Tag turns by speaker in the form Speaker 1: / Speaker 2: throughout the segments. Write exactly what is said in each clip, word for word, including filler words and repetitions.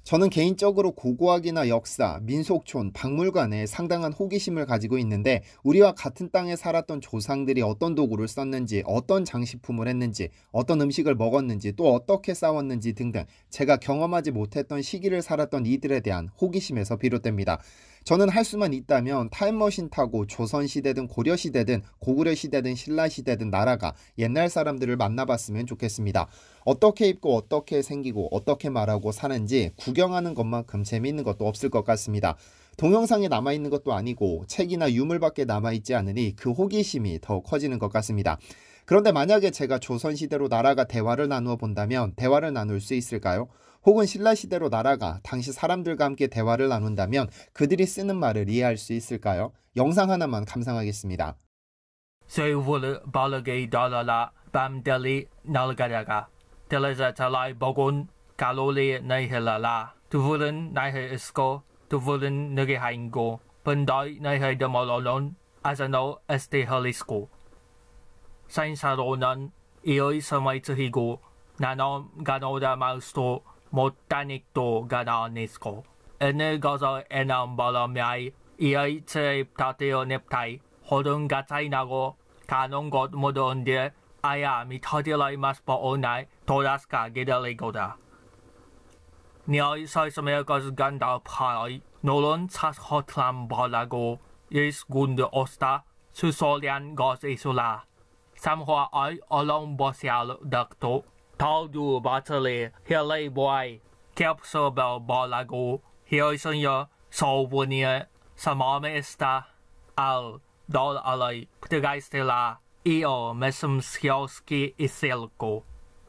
Speaker 1: 저는 개인적으로 고고학이나 역사, 민속촌, 박물관에 상당한 호기심을 가지고 있는데 우리와 같은 땅에 살았던 조상들이 어떤 도구를 썼는지, 어떤 장식품을 했는지, 어떤 음식을 먹었는지, 또 어떻게 싸웠는지 등등 제가 경험하지 못했던 시기를 살았던 이들에 대한 호기심에서 비롯됩니다. 저는 할 수만 있다면 타임머신 타고 조선시대든 고려시대든 고구려시대든 신라시대든 나라가 옛날 사람들을 만나봤으면 좋겠습니다. 어떻게 입고 어떻게 생기고 어떻게 말하고 사는지 구경하는 것만큼 재미있는 것도 없을 것 같습니다. 동영상에 남아있는 것도 아니고 책이나 유물밖에 남아있지 않으니 그 호기심이 더 커지는 것 같습니다. 그런데 만약에 제가 조선시대로 나라가 대화를 나누어 본다면 대화를 나눌 수 있을까요? 혹은 신라시대로 나라가 당시 사람들과 함께 대화를 나눈다면 그들이 쓰는 말을 이해할 수 있을까요? 영상 하나만 감상하겠습니다.
Speaker 2: 세우를 바르게 달아라 밤들이 날가다가 텔레자탈라이 보곤 갈로리 나이헬라라 두불은 나이헬 있고 두불은 너게 하인고 번다이 나이헬 데몰로론 아자노 에스테헬리스고 사인사로는 이의 서마이트히고 나놈 가노다 마우스토 못다닉도 가나니스코 에네가서 에남발라미아이 이의 체입타테어 넵타이 호든 가타이나고 가non 것 모두인데 아야 미터딜라이 마스포오나이 도라스카 게달리고다 니의 사이스메 것을 간다 파이 노론 차스호트람 발라고 예스 군드 오스타 수솔리안 것 이솔라 삼화의 얼롱보시알 덕도 타우두 바틀리 힐레이 보이 캡서벨 발라고 히어이선여 소부니에 사마메스타 알 돌 알레이 프트가이스텔라 이어 메슴스키오스키 이셀고.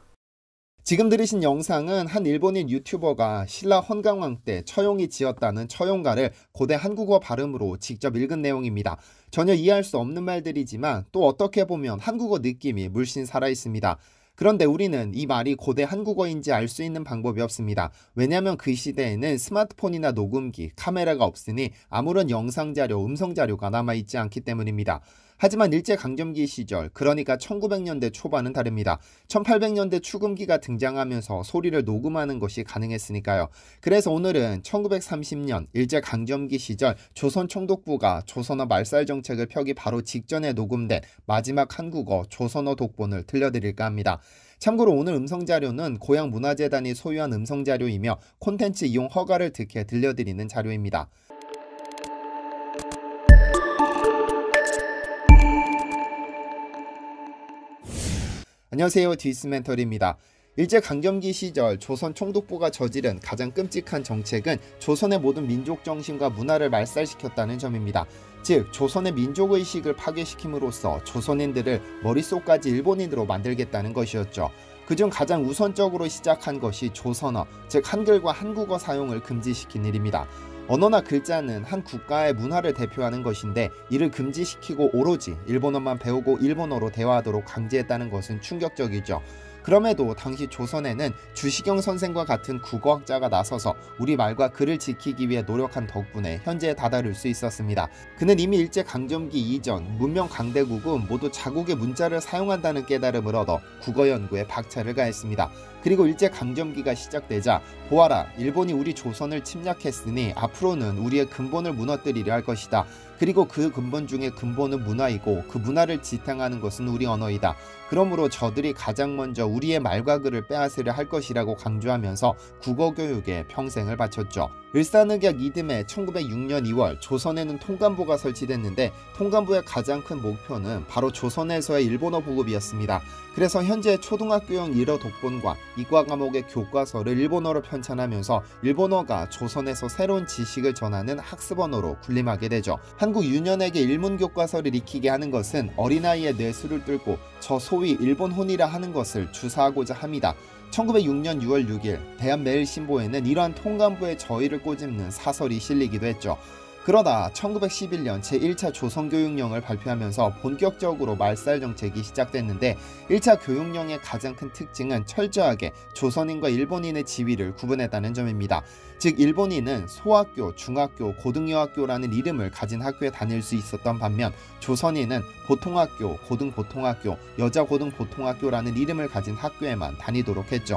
Speaker 1: 지금 들으신 영상은 한 일본인 유튜버가 신라 헌강왕 때 처용이 지었다는 처용가를 고대 한국어 발음으로 직접 읽은 내용입니다. 전혀 이해할 수 없는 말들이지만 또 어떻게 보면 한국어 느낌이 물씬 살아있습니다. 그런데 우리는 이 말이 고대 한국어인지 알 수 있는 방법이 없습니다. 왜냐하면 그 시대에는 스마트폰이나 녹음기, 카메라가 없으니 아무런 영상자료, 음성자료가 남아있지 않기 때문입니다. 하지만 일제강점기 시절, 그러니까 천구백 년대 초반은 다릅니다. 천팔백 년대 추금기가 등장하면서 소리를 녹음하는 것이 가능했으니까요. 그래서 오늘은 천구백삼십 년 일제강점기 시절 조선총독부가 조선어 말살 정책을 펴기 바로 직전에 녹음된 마지막 한국어 조선어 독본을 들려드릴까 합니다. 참고로 오늘 음성자료는 고향문화재단이 소유한 음성자료이며 콘텐츠 이용 허가를 득해 들려드리는 자료입니다. 안녕하세요, 디스멘터리입니다. 일제강점기 시절 조선 총독부가 저지른 가장 끔찍한 정책은 조선의 모든 민족 정신과 문화를 말살시켰다는 점입니다. 즉 조선의 민족의식을 파괴시킴으로써 조선인들을 머릿속까지 일본인으로 만들겠다는 것이었죠. 그중 가장 우선적으로 시작한 것이 조선어, 즉 한글과 한국어 사용을 금지시킨 일입니다. 언어나 글자는 한 국가의 문화를 대표하는 것인데 이를 금지시키고 오로지 일본어만 배우고 일본어로 대화하도록 강제했다는 것은 충격적이죠. 그럼에도 당시 조선에는 주시경 선생과 같은 국어학자가 나서서 우리말과 글을 지키기 위해 노력한 덕분에 현재에 다다를 수 있었습니다. 그는 이미 일제강점기 이전 문명 강대국은 모두 자국의 문자를 사용한다는 깨달음을 얻어 국어 연구에 박차를 가했습니다. 그리고 일제강점기가 시작되자 보아라, 일본이 우리 조선을 침략했으니 앞으로는 우리의 근본을 무너뜨리려 할 것이다. 그리고 그 근본 중에 근본은 문화이고 그 문화를 지탱하는 것은 우리 언어이다. 그러므로 저들이 가장 먼저 우리의 말과 글을 빼앗으려 할 것이라고 강조하면서 국어교육에 평생을 바쳤죠. 을사늑약 이듬해 천구백육 년 이월 조선에는 통감부가 설치됐는데 통감부의 가장 큰 목표는 바로 조선에서의 일본어 보급이었습니다. 그래서 현재 초등학교용 일어 독본과 이과 과목의 교과서를 일본어로 편찬하면서 일본어가 조선에서 새로운 지식을 전하는 학습 언어로 군림하게 되죠. 한국 유년에게 일문 교과서를 익히게 하는 것은 어린아이의 뇌수를 뚫고 저 소위 일본혼이라 하는 것을 주사하고자 합니다. 천구백육 년 유월 육일 대한매일신보에는 이러한 통감부의 저의를 꼬집는 사설이 실리기도 했죠. 그러다 천구백십일 년 제일 차 조선교육령을 발표하면서 본격적으로 말살 정책이 시작됐는데 일 차 교육령의 가장 큰 특징은 철저하게 조선인과 일본인의 지위를 구분했다는 점입니다. 즉 일본인은 소학교, 중학교, 고등여학교라는 이름을 가진 학교에 다닐 수 있었던 반면 조선인은 보통학교, 고등보통학교, 여자고등보통학교라는 이름을 가진 학교에만 다니도록 했죠.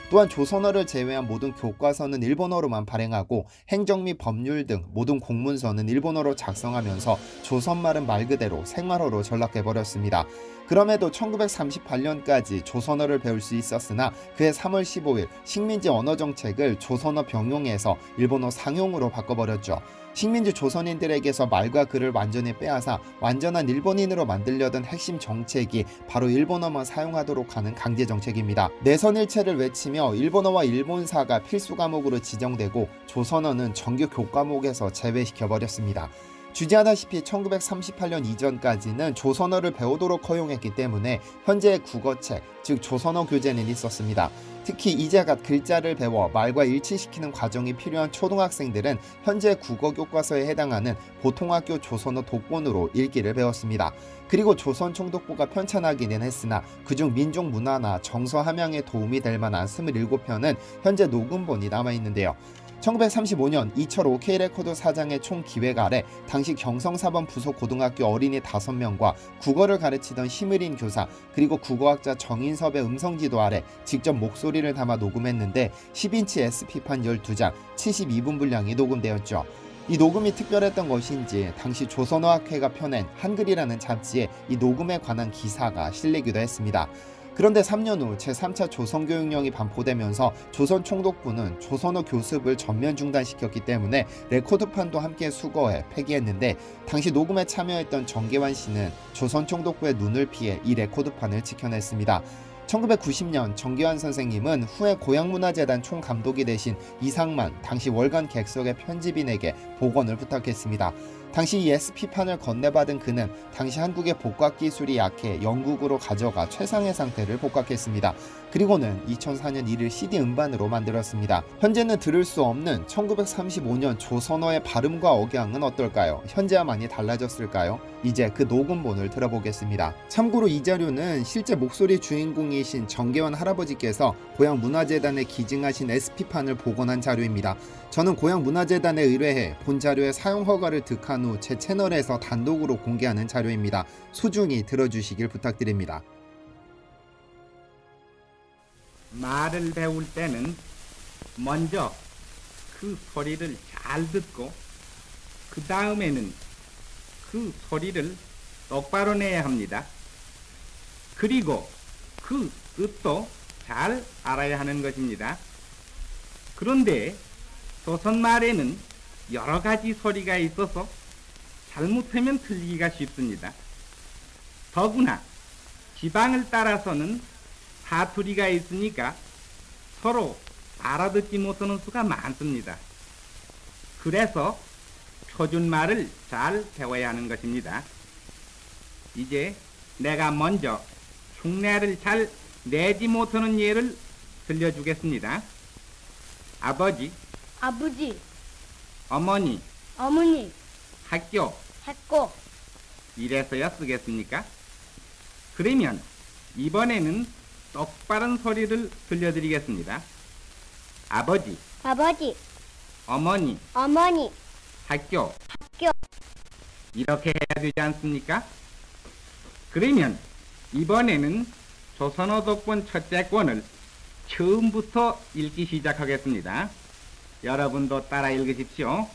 Speaker 1: 또한 조선어를 제외한 모든 교과서는 일본어로만 발행하고 행정 및 법률 등 모든 공문서는 일본어로 작성하면서 조선말은 말 그대로 생활어로 전락해버렸습니다. 그럼에도 천구백삼십팔 년까지 조선어를 배울 수 있었으나 그해 삼월 십오일 식민지 언어정책을 조선어 병용에서 일본어 상용으로 바꿔버렸죠. 식민지 조선인들에게서 말과 글을 완전히 빼앗아 완전한 일본인으로 만들려던 핵심 정책이 바로 일본어만 사용하도록 하는 강제정책입니다. 내선일체를 외치며 일본어와 일본사가 필수 과목으로 지정되고 조선어는 정규 교과목에서 제외시켜버렸습니다. 주지하다시피 천구백삼십팔 년 이전까지는 조선어를 배우도록 허용했기 때문에 현재의 국어책, 즉 조선어 교재는 있었습니다. 특히 이제갓 글자를 배워 말과 일치시키는 과정이 필요한 초등학생들은 현재 국어교과서에 해당하는 보통학교 조선어 독본으로 읽기를 배웠습니다. 그리고 조선총독부가 편찬하기는 했으나 그중 민족 문화나 정서 함양에 도움이 될 만한 이십칠 편은 현재 녹음본이 남아있는데요. 천구백삼십오 년 이철호 K레코드 사장의 총기획 아래 당시 경성사범 부속 고등학교 어린이 다섯 명과 국어를 가르치던 심의린 교사 그리고 국어학자 정인섭의 음성지도 아래 직접 목소리를 담아 녹음했는데 십 인치 에스피판 열두 장 칠십이 분 분량이 녹음되었죠. 이 녹음이 특별했던 것인지 당시 조선어학회가 펴낸 한글이라는 잡지에 이 녹음에 관한 기사가 실리기도 했습니다. 그런데 삼 년 후 제삼 차 조선교육령이 반포되면서 조선총독부는 조선어 교습을 전면 중단시켰기 때문에 레코드판도 함께 수거해 폐기했는데 당시 녹음에 참여했던 정계환 씨는 조선총독부의 눈을 피해 이 레코드판을 지켜냈습니다. 천구백구십 년 정계환 선생님은 후에 고향문화재단 총감독이 되신 이상만 당시 월간 객석의 편집인에게 복원을 부탁했습니다. 당시 이 에스피판을 건네받은 그는 당시 한국의 복각 기술이 약해 영국으로 가져가 최상의 상태를 복각했습니다. 그리고는 이천사 년 이를 씨디 음반으로 만들었습니다. 현재는 들을 수 없는 천구백삼십오 년 조선어의 발음과 억양은 어떨까요? 현재와 많이 달라졌을까요? 이제 그 녹음본을 들어보겠습니다. 참고로 이 자료는 실제 목소리 주인공이신 정계환 할아버지께서 고향문화재단에 기증하신 에스피판을 복원한 자료입니다. 저는 고향문화재단에 의뢰해 본 자료의 사용 허가를 득한 후 제 채널에서 단독으로 공개하는 자료입니다. 소중히 들어주시길 부탁드립니다.
Speaker 3: 말을 배울 때는 먼저 그 소리를 잘 듣고 그 다음에는 그 소리를 똑바로 내야 합니다. 그리고 그 뜻도 잘 알아야 하는 것입니다. 그런데 조선말에는 여러 가지 소리가 있어서 잘못하면 틀리기가 쉽습니다. 더구나 지방을 따라서는 사투리가 있으니까 서로 알아듣지 못하는 수가 많습니다. 그래서 표준말을 잘 배워야 하는 것입니다. 이제 내가 먼저 흉내를 잘 내지 못하는 예를 들려주겠습니다. 아버지,
Speaker 4: 아버지,
Speaker 3: 어머니,
Speaker 4: 어머니,
Speaker 3: 학교,
Speaker 4: 학교,
Speaker 3: 이래서야 쓰겠습니까? 그러면 이번에는 똑바른 소리를 들려드리겠습니다. 아버지,
Speaker 4: 아버지,
Speaker 3: 어머니,
Speaker 4: 어머니,
Speaker 3: 학교,
Speaker 4: 학교,
Speaker 3: 이렇게 해야 되지 않습니까? 그러면 이번에는 조선어 독본 첫째 권을 처음부터 읽기 시작하겠습니다. 여러분도 따라 읽으십시오.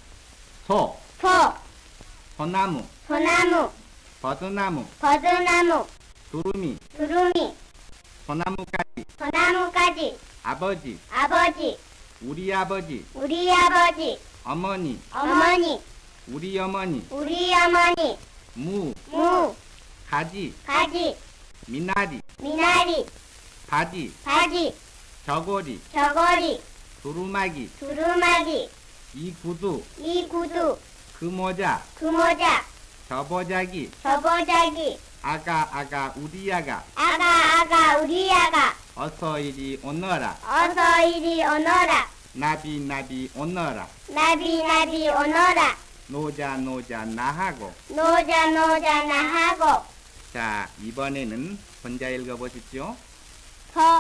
Speaker 3: 소,
Speaker 4: 소,
Speaker 3: 소나무,
Speaker 4: 소나무,
Speaker 3: 버드나무,
Speaker 4: 버드나무,
Speaker 3: 두루미,
Speaker 4: 두루미,
Speaker 3: 소나무까지,
Speaker 4: 소나무까지,
Speaker 3: 아버지,
Speaker 4: 아버지,
Speaker 3: 우리 아버지,
Speaker 4: 우리 아버지,
Speaker 3: 어머니,
Speaker 4: 어머니,
Speaker 3: 우리 어머니,
Speaker 4: 우리 어머니,
Speaker 3: 무,
Speaker 4: 무,
Speaker 3: 가지,
Speaker 4: 가지,
Speaker 3: 미나리,
Speaker 4: 미나리,
Speaker 3: 바지,
Speaker 4: 바지,
Speaker 3: 저고리,
Speaker 4: 저고리,
Speaker 3: 두루마기,
Speaker 4: 두루마기,
Speaker 3: 이 구두,
Speaker 4: 이 구두,
Speaker 3: 그 모자,
Speaker 4: 그 모자,
Speaker 3: 저 보자기,
Speaker 4: 저 보자기,
Speaker 3: 아가 아가 우리 아가,
Speaker 4: 아가 아가 우리 아가,
Speaker 3: 어서 이리 오너라,
Speaker 4: 어서 이리 오너라,
Speaker 3: 나비 나비 오너라,
Speaker 4: 나비 나비 오너라,
Speaker 3: 노자 노자 나하고.
Speaker 4: 노자 노자 나하고.
Speaker 3: 자, 이번에는 혼자 읽어보십시오.
Speaker 4: 소,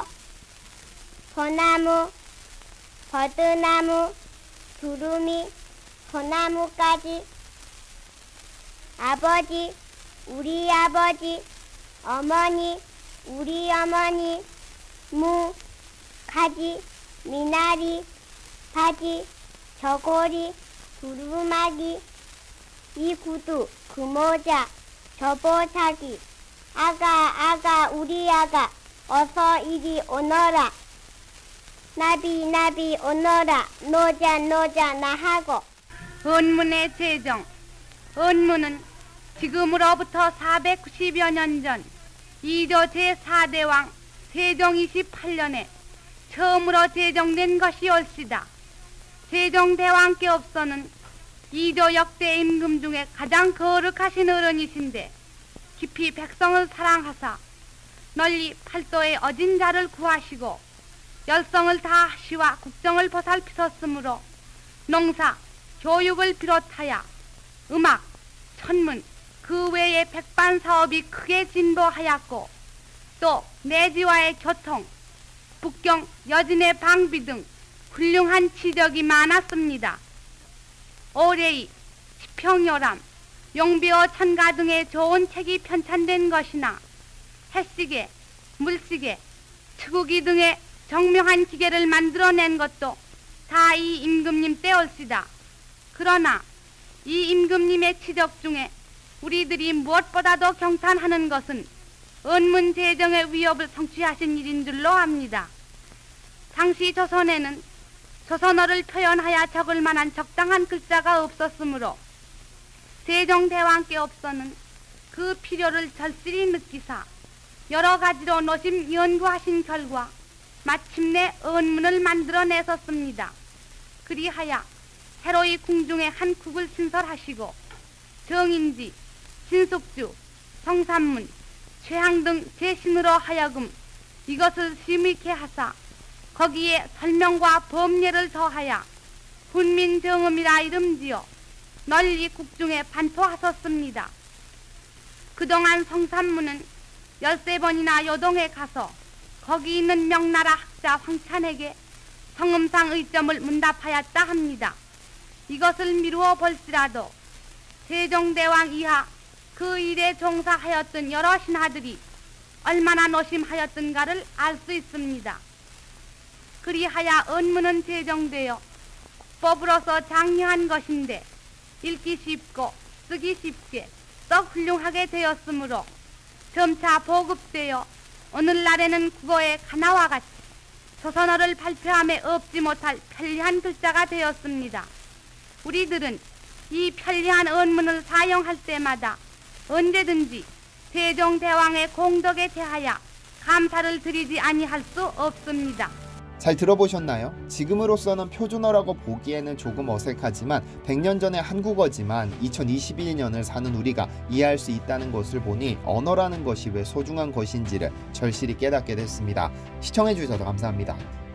Speaker 4: 소나무, 버드나무, 두루미, 소나무까지. 아버지, 우리 아버지, 어머니, 우리 어머니, 무, 가지, 미나리, 바지, 저고리, 두루마기, 이 구두, 그 모자, 저 보자기. 아가, 아가, 우리 아가, 어서 이리 오너라. 나비, 나비, 오너라. 노자, 노자, 나하고.
Speaker 5: 은문의 제정. 은문은 지금으로부터 사백구십여 년 전 이조 제사 대 왕 세종 이십팔 년에 처음으로 제정된 것이 올시다. 세종대왕께없어는 이조 역대 임금 중에 가장 거룩하신 어른이신데 깊이 백성을 사랑하사 널리 팔도의 어진 자를 구하시고 열성을 다하시와 국정을 보살피셨으므로 농사, 교육을 비롯하여 음악, 천문, 그 외의 백반 사업이 크게 진보하였고 또 내지와의 교통, 북경, 여진의 방비 등 훌륭한 치적이 많았습니다. 올해의 지평요람, 용비어 천가 등의 좋은 책이 편찬된 것이나 해시계, 물시계, 추구기 등의 정묘한 기계를 만들어낸 것도 다 이 임금님 때올시다. 그러나 이 임금님의 치적 중에 우리들이 무엇보다도 경탄하는 것은 은문 제정의 위협을 성취하신 일인 줄로 압니다. 당시 조선에는 조선어를 표현하여 적을 만한 적당한 글자가 없었으므로 세종대왕께없어는 그 필요를 절실히 느끼사 여러 가지로 노심 연구하신 결과 마침내 은문을 만들어내셨습니다. 그리하여 새로이 궁중에 한 국을 신설하시고 정인지, 신숙주, 성산문, 최항 등 제신으로 하여금 이것을 심의케 하사 거기에 설명과 법례를 더하여 훈민정음이라 이름지어 널리 국중에 반포하셨습니다. 그동안 성산문은 열세 번이나 요동에 가서 거기 있는 명나라 학자 황찬에게 성음상 의점을 문답하였다 합니다. 이것을 미루어 볼지라도 세종대왕 이하 그 일에 종사하였던 여러 신하들이 얼마나 노심하였던가를 알 수 있습니다. 그리하여 은문은 제정되어 국법으로서 장려한 것인데 읽기 쉽고 쓰기 쉽게 썩 훌륭하게 되었으므로 점차 보급되어 오늘날에는 국어의 가나와 같이 조선어를 발표함에 없지 못할 편리한 글자가 되었습니다. 우리들은 이 편리한 은문을 사용할 때마다 언제든지 세종대왕의 공덕에 대하여 감사를 드리지 아니할 수 없습니다.
Speaker 1: 잘 들어보셨나요? 지금으로서는 표준어라고 보기에는 조금 어색하지만 백 년 전의 한국어지만 이천이십일 년을 사는 우리가 이해할 수 있다는 것을 보니 언어라는 것이 왜 소중한 것인지를 절실히 깨닫게 됐습니다. 시청해주셔서 감사합니다.